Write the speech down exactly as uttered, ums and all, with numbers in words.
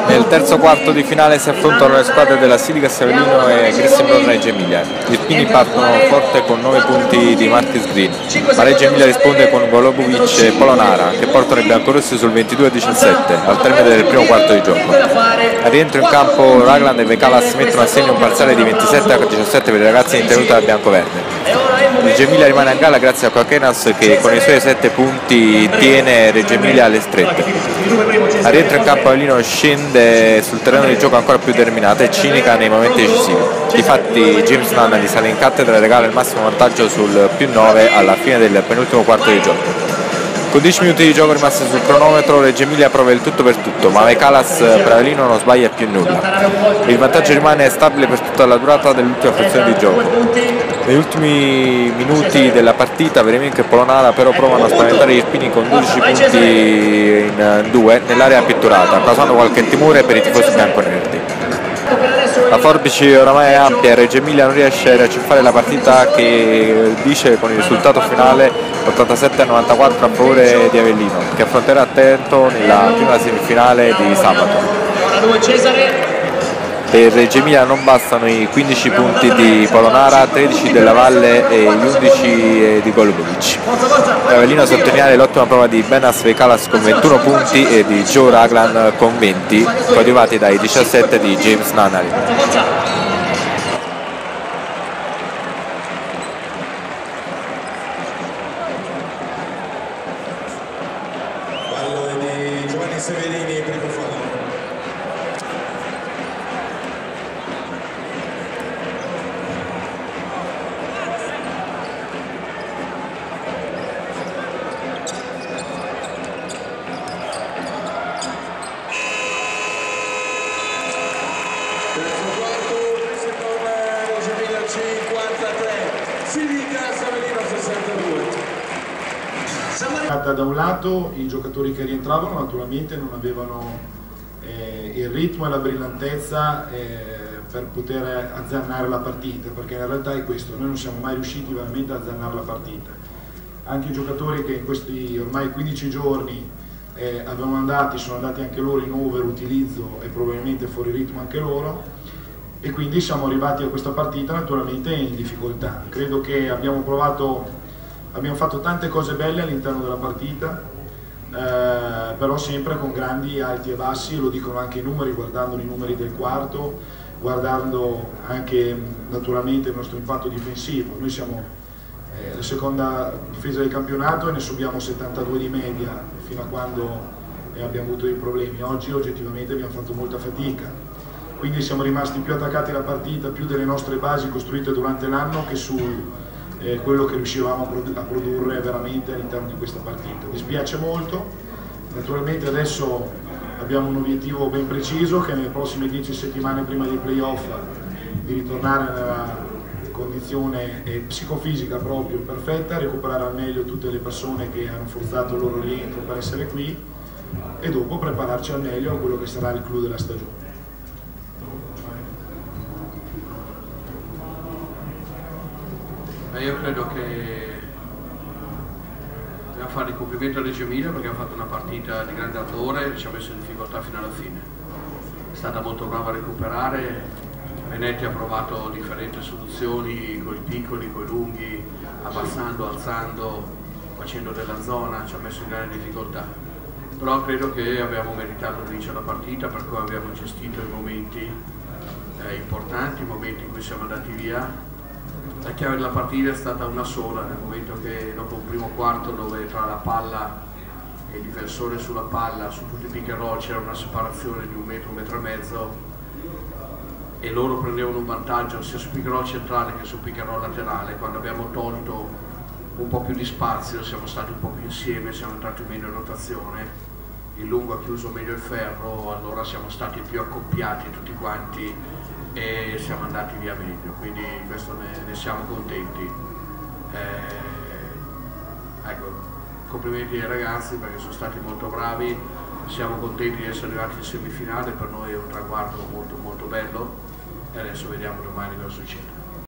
Nel terzo quarto di finale si affrontano le squadre della Silicas Avellino e Grissembron Reggio Emilia. Gli Irpini partono forte con nove punti di Martis Green, ma Reggio Emilia risponde con Golobovic e Polonara che portano i biancorossi sul ventidue a diciassette al termine del primo quarto di gioco. Al rientro in campo Ragland e Vekalas mettono a segno un parziale di ventisette a diciassette per i ragazzi in tenuta biancoverde. Reggio Emilia rimane a galla grazie a Quaquenas che con i suoi sette punti tiene Reggio Emilia alle strette. Al rientro in campo Avellino scende sul terreno di gioco ancora più determinata e cinica nei momenti decisivi. Difatti James Nannali sale in cattedra e regala il massimo vantaggio sul più nove alla fine del penultimo quarto di gioco. Con dieci minuti di gioco rimasti sul cronometro, Reggio Emilia prova il tutto per tutto, ma Vekalas per Avellino non sbaglia più nulla. Il vantaggio rimane stabile per tutta la durata dell'ultima frazione di gioco. Negli ultimi minuti della partita Veremink e Polonara però provano a spaventare gli Irpini con dodici punti in due nell'area pitturata, causando qualche timore per i tifosi bianconerdi. La forbice oramai è ampia e Reggio Emilia non riesce a riacciuffare la partita che dice con il risultato finale ottantasette a novantaquattro a favore di Avellino, che affronterà Trento nella prima semifinale di sabato. Per Reggio Emilia non bastano i quindici punti di Polonara, tredici della Valle e gli undici di Golubovic. Per Avellino sottolineare l'ottima prova di Benas Vekalas con ventuno punti e di Joe Ragland con venti, coadiuvati dai diciassette di James Nannali. Da un lato i giocatori che rientravano naturalmente non avevano eh, il ritmo e la brillantezza eh, per poter azzannare la partita, perché in realtà è questo, noi non siamo mai riusciti veramente a azzannare la partita. Anche i giocatori che in questi ormai quindici giorni eh, avevano andati, sono andati anche loro in over utilizzo e probabilmente fuori ritmo anche loro, e quindi siamo arrivati a questa partita naturalmente in difficoltà. Credo che abbiamo provato Abbiamo fatto tante cose belle all'interno della partita, eh, però sempre con grandi alti e bassi, lo dicono anche i numeri, guardando i numeri del quarto, guardando anche naturalmente il nostro impatto difensivo. Noi siamo eh, la seconda difesa del campionato e ne subiamo settantadue di media fino a quando eh, abbiamo avuto dei problemi. Oggi oggettivamente abbiamo fatto molta fatica, quindi siamo rimasti più attaccati alla partita, più delle nostre basi costruite durante l'anno che su Eh, quello che riuscivamo a, produ a produrre veramente all'interno di questa partita. Dispiace molto, naturalmente adesso abbiamo un obiettivo ben preciso che nelle prossime dieci settimane prima dei playoff di ritornare nella condizione eh, psicofisica proprio perfetta, recuperare al meglio tutte le persone che hanno forzato il loro rientro per essere qui e dopo prepararci al meglio a quello che sarà il clou della stagione. Io credo che dobbiamo fare il complimento a Reggio Emilia perché ha fatto una partita di grande ardore e ci ha messo in difficoltà fino alla fine. È stata molto brava a recuperare, Benetti ha provato differenti soluzioni con i piccoli, con i lunghi, abbassando, alzando, facendo della zona, ci ha messo in grande difficoltà. Però credo che abbiamo meritato di vincere la partita per cui abbiamo gestito i momenti eh, importanti, i momenti in cui siamo andati via. La chiave della partita è stata una sola, nel momento che dopo un primo quarto dove tra la palla e il difensore sulla palla, su tutti i pick and roll c'era una separazione di un metro, un metro e mezzo e loro prendevano un vantaggio sia sul pick and roll centrale che sul pick and roll laterale. Quando abbiamo tolto un po' più di spazio siamo stati un po' più insieme, siamo entrati meglio in rotazione, il lungo ha chiuso meglio il ferro, allora siamo stati più accoppiati tutti quanti e siamo andati via meglio, quindi questo ne, ne siamo contenti. Eh, ecco, complimenti ai ragazzi perché sono stati molto bravi, siamo contenti di essere arrivati in semifinale, per noi è un traguardo molto molto bello e adesso vediamo domani cosa succede.